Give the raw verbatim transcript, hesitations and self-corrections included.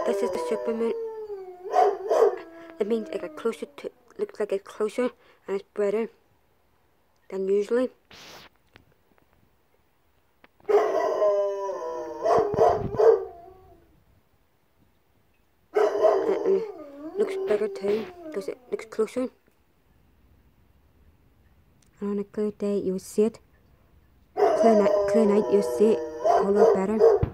This is the super moon. It means it got closer to, looks like it's closer and it's brighter than usually. And it looks bigger too because it looks closer. And on a clear day you'll see it. Clear night, clear night you'll see it a whole lot better.